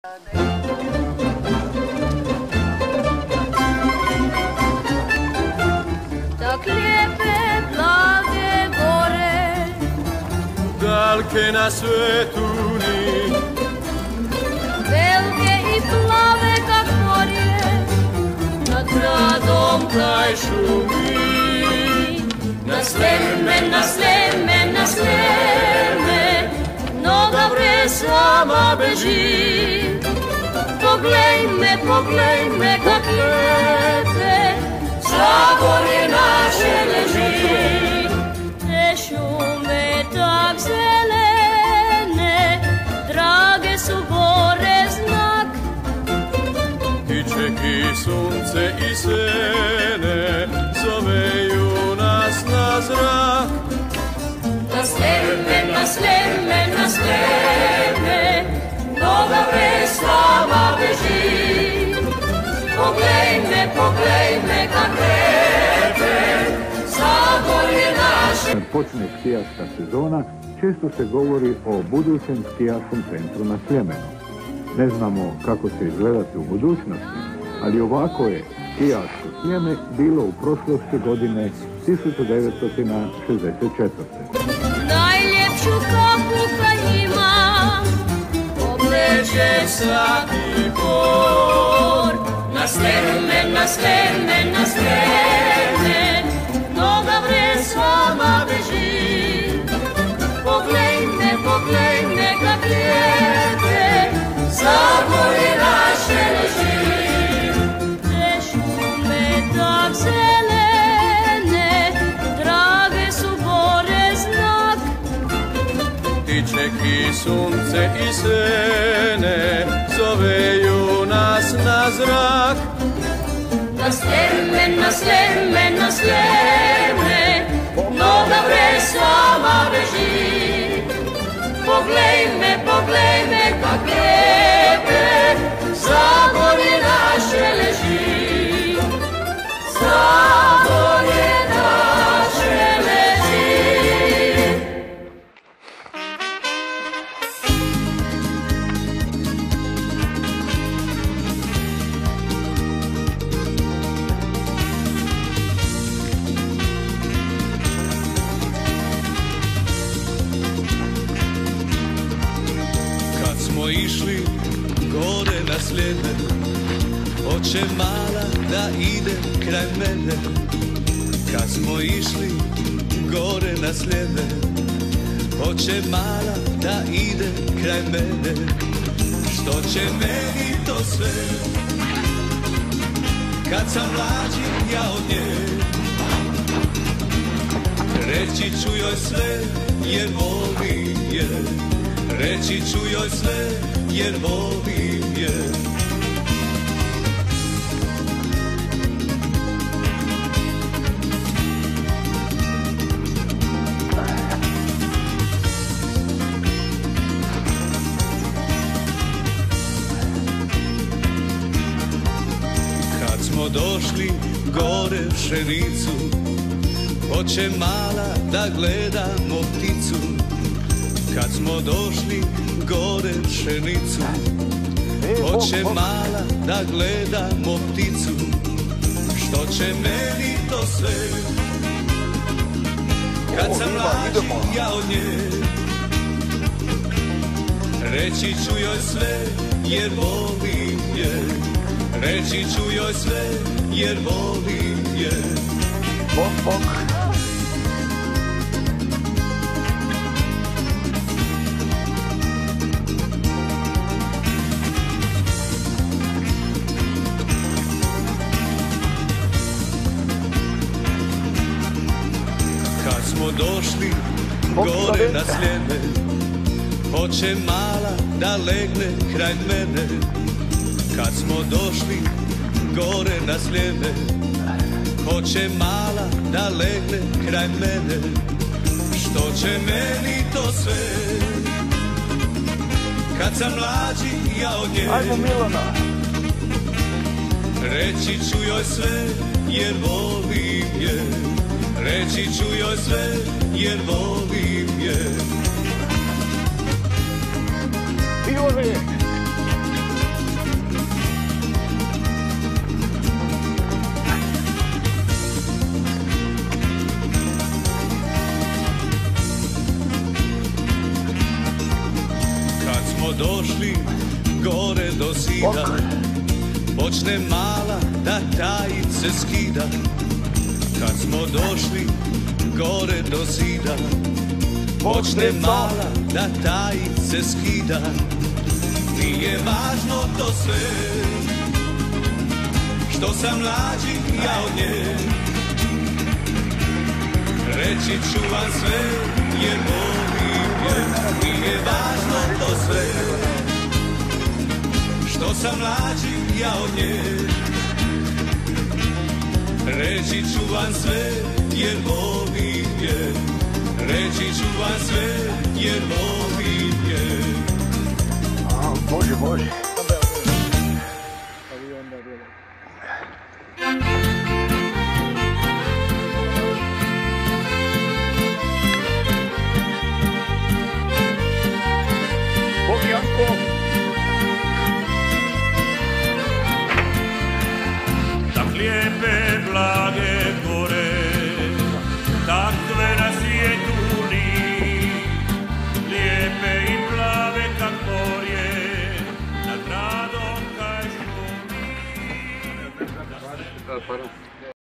Tak lijepe, blage gore, dalke na svetu ni, velike i plave kak morje, nad gradom kaj šumi. Na Sljeme, na Sljeme, na Sljeme, noga bre sama beži. Poglej me kak lijepe, Zagorje naše leži. Te šume tak zelene, drage su gore znak. I čeki sunce i sene, zoveju nas na zrak. Na Sljeme, na Sljeme, na Sljeme, noga bre sama beži. Poglej me kak lijepe, Zagorje naše. Kad počne skijaška sezona, često se govori o budućem skijaškom centru na Sljemenu. Ne znamo kako će izgledati u budućnosti, ali ovako je skijaško Sljeme bilo u prošlosti godine 1964. Najljepšu kapu kad imam, Obleže svaki bor. na Sljeme, na Sljeme, na Sljeme, noga bre sama beži. Poglej me kak lijepe, Zagorje naše leži. Te šume tak zelene, drage su gore znak. I čeki sunce i sene, zoveju nas na zrak. Na Sljeme, na Sljeme, na Sljeme, noga bre sama beži. Poglej me kak lijepe, Zagorje naše leži. Zagorje naše leži. Smo išli gore na Sljeme, hoće mala da ide kraj mene. Kad smo išli gore na Sljeme, hoće mala da ide kraj mene. Što će meni to sve, kad sam mlađi ja od nje. Reći ću joj sve jer volim je. Reći ću joj sve jer volim je. Kad smo došli gore pšenicu, hoće mala da gledamo pticu. Kad smo došli gore pšenicu, hoće mala da gledamo pticu. Što će meni to sve, kad sam mlađi ja od nje. Reći ću joj sve jer volim je. Reći ću joj sve jer volim je. Bok, bok. Smo došli gore na Sljeme, hoće mala da legne kraj mene. Kad smo došli gore na Sljeme, hoće mala da legne kraj mene. Što će meni to sve, kad sam mlađi ja od nje. Ajmo Milana. Reći ću joj sve jer volim je. Reći ću joj sve jer volim je. I uvijek. zida, počne mala da tajice skida. Kad smo došli gore do zida, počne mala da tajice skida. Nije važno to sve, što sam mlađi ja od nje. Reći ću vam sve, jer volim je. Nije važno to sve, što sam mlađi ja od nje. Reći ću vam sve, jer volim je. Reći ću vam sve, jer volim je. Može, može. Bog Janko. Tak lijepe, blage gore, takve na svijetu ni. Lijepe i plave kak morje, nad radom kaj šumi.